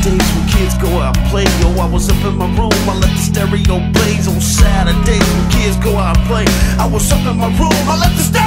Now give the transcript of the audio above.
Saturdays when kids go out and play, yo, I was up in my room, I let the stereo blaze. On Saturdays when kids go out and play, I was up in my room, I let the stereo